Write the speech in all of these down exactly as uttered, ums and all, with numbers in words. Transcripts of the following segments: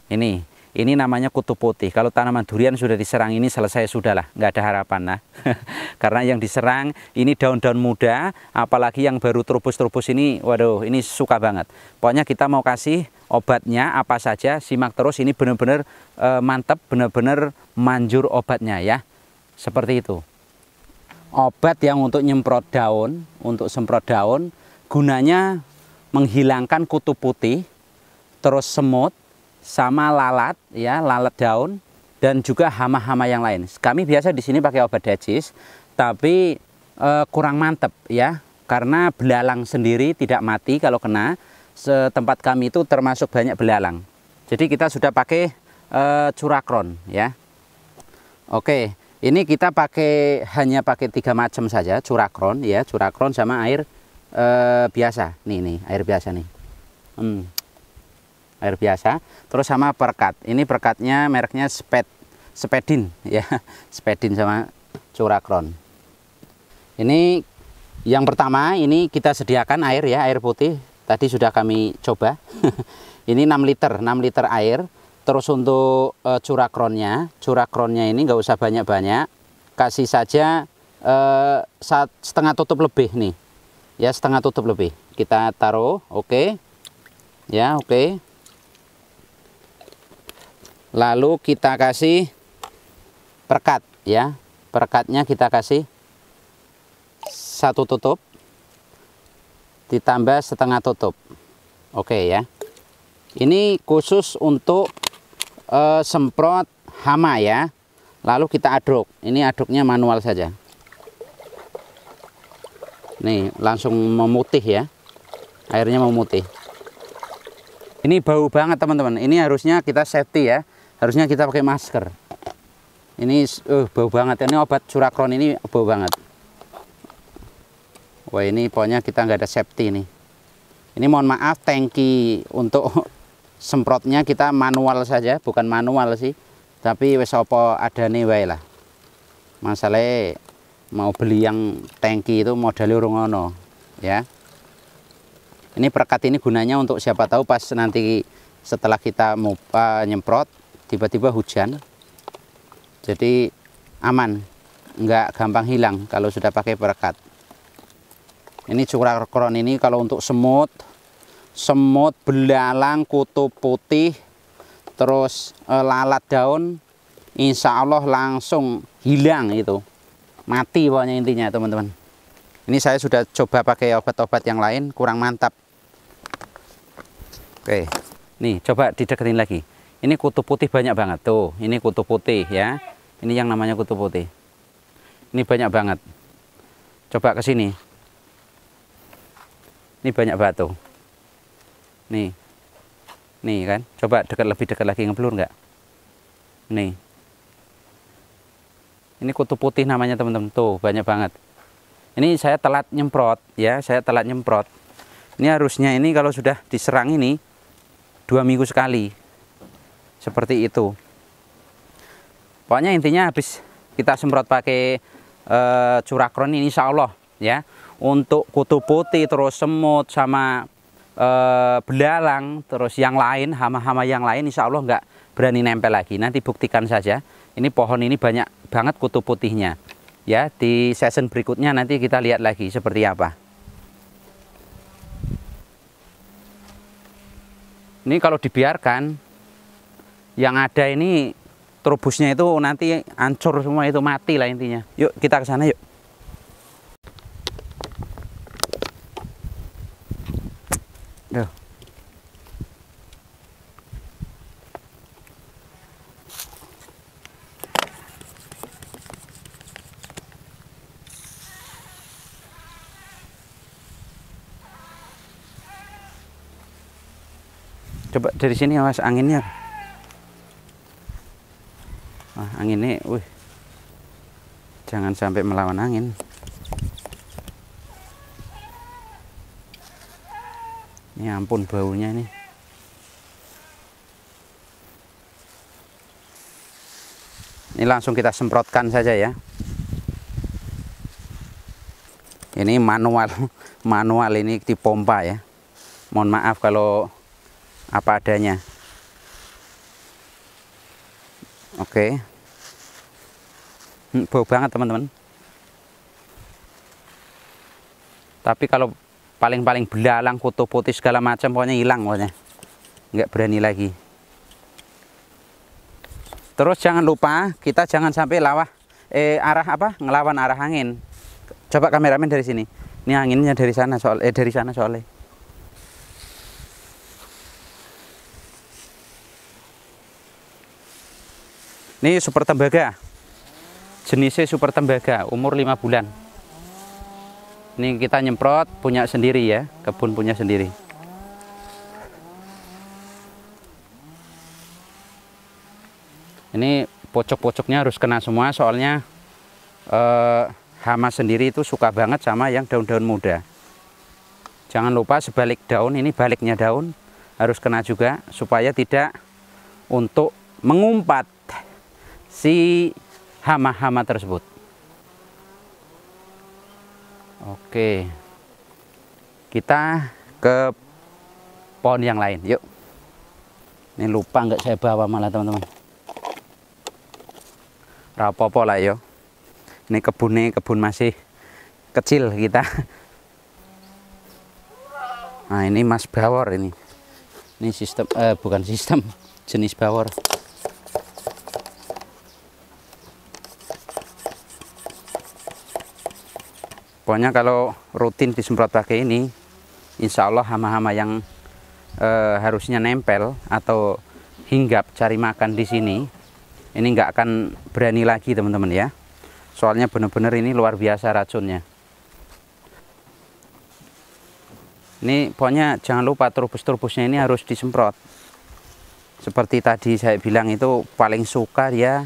Ini, ini namanya kutu putih. Kalau tanaman durian sudah diserang ini selesai sudahlah, nggak ada harapan nah. Karena yang diserang ini daun-daun muda, apalagi yang baru terubus-terubus ini, waduh, ini suka banget. Pokoknya kita mau kasih obatnya apa saja, simak terus. Ini benar-benar e, mantap, benar-benar manjur obatnya ya, seperti itu. Obat yang untuk nyemprot daun, untuk semprot daun, gunanya menghilangkan kutu putih, terus semut, sama lalat ya, lalat daun dan juga hama-hama yang lain. Kami biasa di sini pakai obat dajis, tapi e, kurang mantep ya, karena belalang sendiri tidak mati kalau kena. Setempat kami itu termasuk banyak belalang. Jadi kita sudah pakai e, curakron ya. Oke, ini kita pakai hanya pakai tiga macam saja curakron ya, curakron sama air e, biasa. Nih nih, air biasa nih. Hmm. Air biasa, terus sama perekat. Ini perekatnya mereknya Sped, Spedin ya, Spedin sama curakron. Ini yang pertama, ini kita sediakan air ya, air putih. Tadi sudah kami coba. Ini enam liter, enam liter air. Terus untuk e, curakronnya, curakronnya ini nggak usah banyak-banyak. Kasih saja e, saat setengah tutup lebih nih. Ya, setengah tutup lebih. Kita taruh, oke. Okay. Ya, oke. Okay. Lalu kita kasih perekat ya, perekatnya kita kasih satu tutup ditambah setengah tutup. Oke ya, ini khusus untuk e, semprot hama ya. Lalu kita aduk, ini aduknya manual saja. Nih langsung memutih ya, airnya memutih. Ini bau banget teman-teman, ini harusnya kita safety ya. Harusnya kita pakai masker. Ini uh, bau banget. Ini obat curakron ini bau banget. Wah ini pokoknya kita nggak ada safety nih. Ini mohon maaf, tangki untuk semprotnya kita manual saja, bukan manual sih. Tapi wes apa adane wae lah. Masalahnya mau beli yang tangki itu modalnya urung ono ya. Ini perekat ini gunanya untuk siapa tahu pas nanti setelah kita mau uh, nyemprot tiba-tiba hujan, jadi aman, nggak gampang hilang kalau sudah pakai perekat. Ini curakron ini kalau untuk semut, semut, belalang, kutu putih, terus e, lalat daun, insya Allah langsung hilang itu, mati pokoknya intinya teman-teman. Ini saya sudah coba pakai obat-obat yang lain, kurang mantap. Oke, nih coba dideketin lagi. Ini kutu putih banyak banget tuh. Ini kutu putih ya. Ini yang namanya kutu putih. Ini banyak banget. Coba ke sini. Ini banyak batu. Nih. Nih kan. Coba dekat, lebih dekat lagi, ngeblur nggak? Nih. Ini kutu putih namanya teman-teman. Tuh banyak banget. Ini saya telat nyemprot ya. Saya telat nyemprot. Ini harusnya ini kalau sudah diserang ini dua minggu sekali. Seperti itu. Pokoknya intinya habis kita semprot pakai e, curakron ini insya Allah ya. Untuk kutu putih, terus semut, sama e, belalang, terus yang lain, hama-hama yang lain insya Allah nggak berani nempel lagi. Nanti buktikan saja. Ini pohon ini banyak banget kutu putihnya. Ya, di season berikutnya nanti kita lihat lagi seperti apa. Ini kalau dibiarkan, yang ada ini terubusnya itu nanti hancur semua, itu mati lah intinya. Yuk kita ke sana yuk. Duh. Coba dari sini awas anginnya. Nah, anginnya, wih, jangan sampai melawan angin. Ya ampun baunya nih. Ini langsung kita semprotkan saja ya. Ini manual, manual ini dipompa ya. Mohon maaf kalau apa adanya. Oke. Hmm, bau banget teman-teman. Tapi kalau paling-paling belalang, kutu putih segala macam pokoknya hilang pokoknya. Nggak berani lagi. Terus jangan lupa kita jangan sampai lawah eh arah apa? Ngelawan arah angin. Coba kameramen dari sini. Ini anginnya dari sana soal eh dari sana soalnya. Ini super tembaga. Jenisnya super tembaga, umur lima bulan. Ini kita nyemprot punya sendiri ya, kebun punya sendiri. Ini pojok-pojoknya harus kena semua soalnya eh, hama sendiri itu suka banget sama yang daun-daun muda. Jangan lupa sebalik daun, ini baliknya daun harus kena juga supaya tidak untuk mengumpat si hama-hama tersebut. Oke, kita ke pohon yang lain yuk. Ini lupa nggak saya bawa malah teman-teman. Rapopo lah yo. Ini kebunnya kebun masih kecil kita. Nah ini mas bawor ini. Ini sistem eh, bukan sistem jenis bawor. Pokoknya kalau rutin disemprot pakai ini, insya Allah hama-hama yang eh, harusnya nempel atau hinggap cari makan di sini, ini nggak akan berani lagi teman-teman ya. Soalnya benar-benar ini luar biasa racunnya. Ini pokoknya jangan lupa turbus-turbusnya ini harus disemprot. Seperti tadi saya bilang itu paling suka ya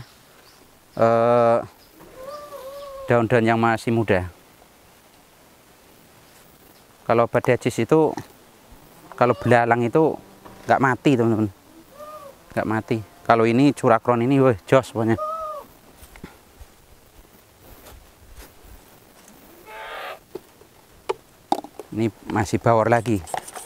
daun-daun eh, yang masih muda. Kalau badacis itu, kalau belalang itu nggak mati teman-teman, nggak mati. Kalau ini curakron ini, wah jos pokoknya. Ini masih bawor lagi.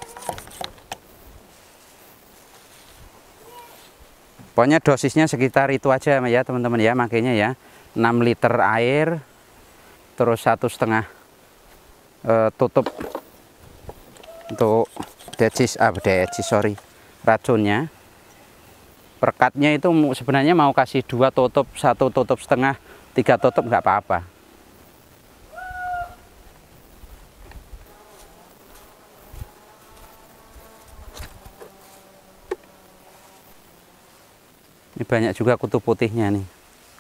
Pokoknya dosisnya sekitar itu aja ya teman-teman ya, makanya ya enam liter air, terus satu setengah e, tutup untuk decis, ah decis sorry, racunnya. Perkatnya itu sebenarnya mau kasih dua tutup, satu tutup setengah, tiga tutup nggak apa-apa. Ini banyak juga kutu putihnya nih.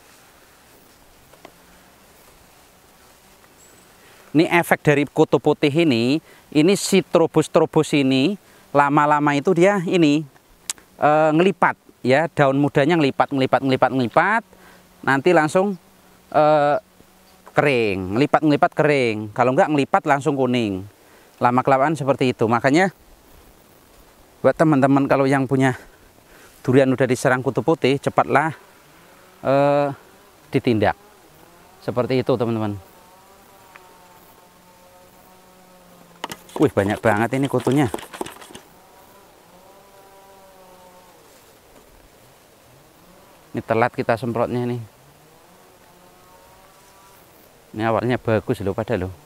Ini efek dari kutu putih ini, ini si trobus-trobus ini lama-lama itu dia ini e, ngelipat ya, daun mudanya ngelipat, ngelipat, ngelipat, ngelipat, nanti langsung e, kering, ngelipat, ngelipat kering. Kalau enggak ngelipat langsung kuning. Lama-kelamaan seperti itu. Makanya buat teman-teman kalau yang punya durian udah diserang kutu putih, cepatlah e, ditindak. Seperti itu teman-teman. Wih banyak banget ini kutunya. Ini telat kita semprotnya nih. Ini awalnya bagus loh pada loh.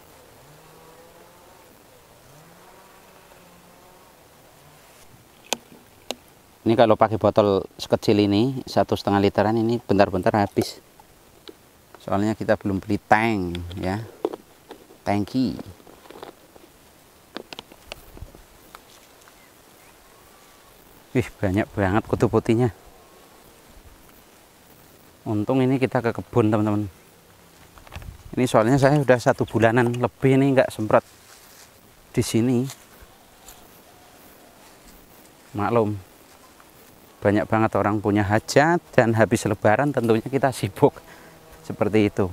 Ini kalau pakai botol sekecil ini satu setengah literan ini bentar-bentar habis. Soalnya kita belum beli tank ya, tangki. Wih banyak banget kutu putihnya. Untung ini kita ke kebun teman-teman. Ini soalnya saya sudah satu bulanan lebih nih nggak semprot di sini. Maklum, banyak banget orang punya hajat dan habis lebaran tentunya kita sibuk seperti itu.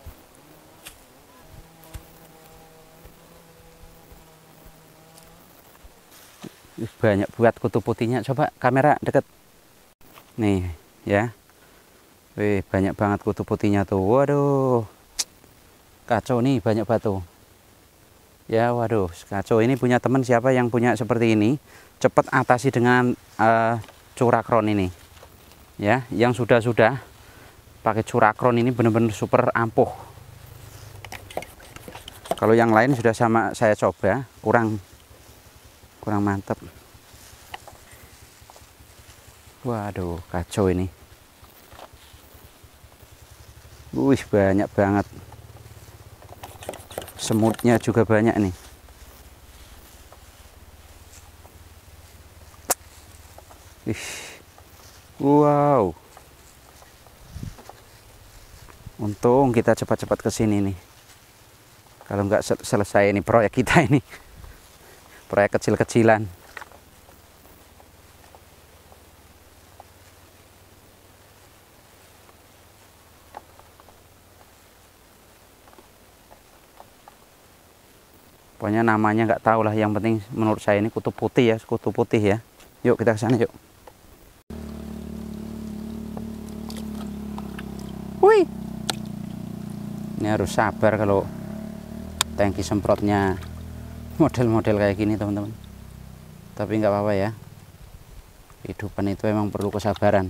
Banyak buat kutu putihnya, coba kamera deket nih ya. Wih banyak banget kutu putihnya tuh, waduh kacau nih, banyak batu ya. Waduh kacau. Ini punya teman siapa yang punya seperti ini, cepat atasi dengan uh, curakron ini. Ya, yang sudah-sudah pakai Curakron ini benar-benar super ampuh. Kalau yang lain sudah sama saya coba, kurang kurang mantap. Waduh, kacau ini. Wih, banyak banget. Semutnya juga banyak nih. Ih. Wow. Untung kita cepat-cepat ke sini nih. Kalau nggak sel selesai ini proyek kita ini. Proyek kecil-kecilan. Pokoknya namanya nggak tahu lah, yang penting menurut saya ini kutu putih ya, kutu putih ya. Yuk kita ke sana yuk. Wih. Ini harus sabar kalau tangki semprotnya model-model kayak gini teman-teman. Tapi nggak apa-apa ya. Kehidupan itu emang perlu kesabaran.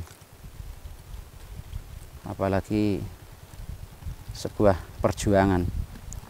Apalagi sebuah perjuangan.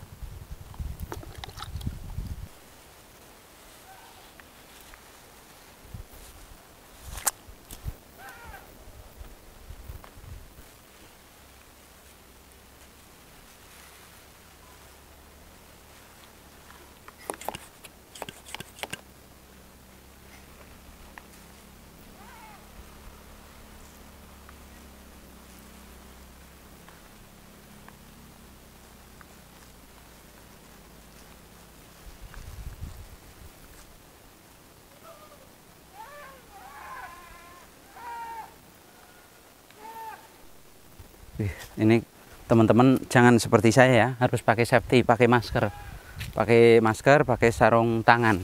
Ini teman-teman jangan seperti saya ya, harus pakai safety, pakai masker, pakai masker, pakai sarung tangan.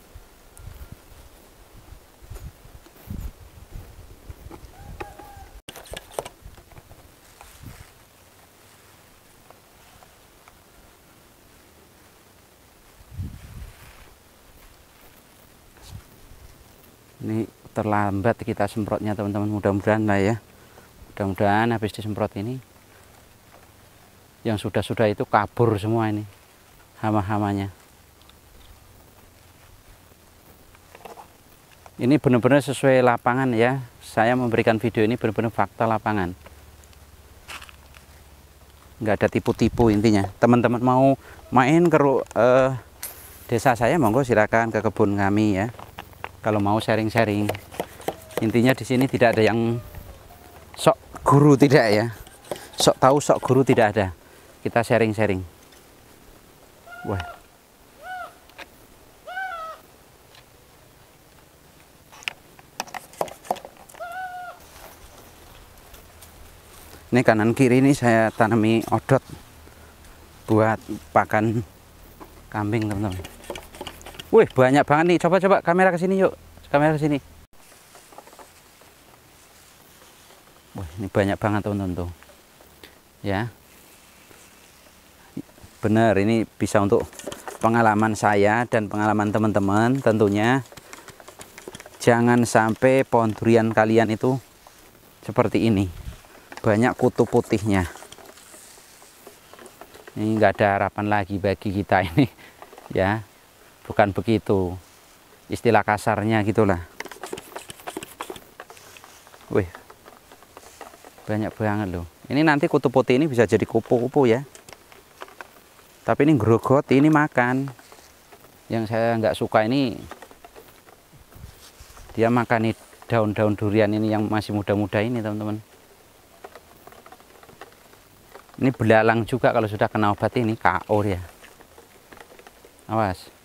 Ini terlambat kita semprotnya teman-teman, mudah-mudahan lah ya. Mudah-mudahan habis disemprot ini yang sudah-sudah itu kabur semua ini hama-hamanya. Ini benar-benar sesuai lapangan ya. Saya memberikan video ini benar-benar fakta lapangan. Nggak ada tipu-tipu intinya. Teman-teman mau main ke uh, desa saya, monggo silakan ke kebun kami ya. Kalau mau sharing-sharing. Intinya di sini tidak ada yang sok guru, tidak ya. Sok tahu sok guru tidak ada. Kita sharing-sharing. Wah. Ini kanan kiri ini saya tanami odot buat pakan kambing teman-teman. Wih, banyak banget nih. Coba-coba kamera ke sini yuk. Kamera ke sini. Wah, ini banyak banget teman-teman tuh. Ya. Benar, ini bisa untuk pengalaman saya dan pengalaman teman-teman tentunya. Jangan sampai pohon durian kalian itu seperti ini. Banyak kutu putihnya. Ini enggak ada harapan lagi bagi kita ini. Ya. Bukan begitu. Istilah kasarnya gitulah. Wih. Banyak banget loh. Ini nanti kutu putih ini bisa jadi kupu-kupu ya. Tapi ini grogot, ini makan. Yang saya nggak suka ini dia makan nih daun-daun durian ini yang masih muda-muda ini teman-teman. Ini belalang juga kalau sudah kena obat ini K O ya. Awas.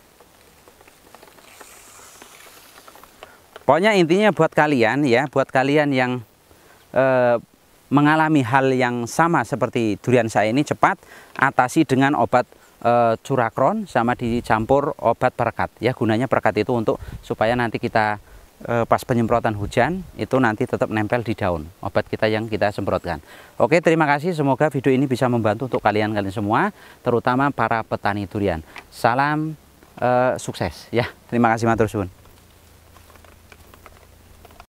Pokoknya intinya buat kalian ya, buat kalian yang eh, mengalami hal yang sama seperti durian saya ini, cepat atasi dengan obat e, Curakron sama dicampur obat perekat ya. Gunanya perekat itu untuk supaya nanti kita e, pas penyemprotan hujan itu nanti tetap nempel di daun obat kita yang kita semprotkan. Oke, terima kasih, semoga video ini bisa membantu untuk kalian-kalian semua, terutama para petani durian. Salam e, sukses ya. Terima kasih matur suwun.